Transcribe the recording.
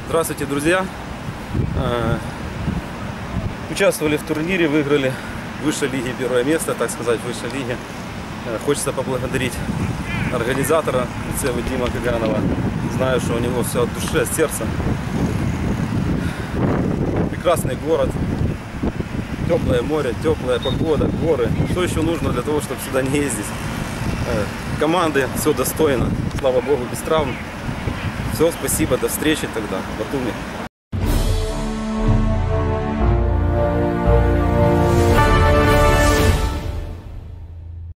Здравствуйте, друзья! Участвовали в турнире, выиграли в высшей лиге первое место, так сказать, в высшей лиге. Хочется поблагодарить организатора лицея Дима Каганова. Знаю, что у него все от души, от сердца. Прекрасный город, теплое море, теплая погода, горы. Что еще нужно для того, чтобы сюда не ездить? Команды, все достойно, слава богу, без травм. Все, спасибо, до встречи тогда в Батуми.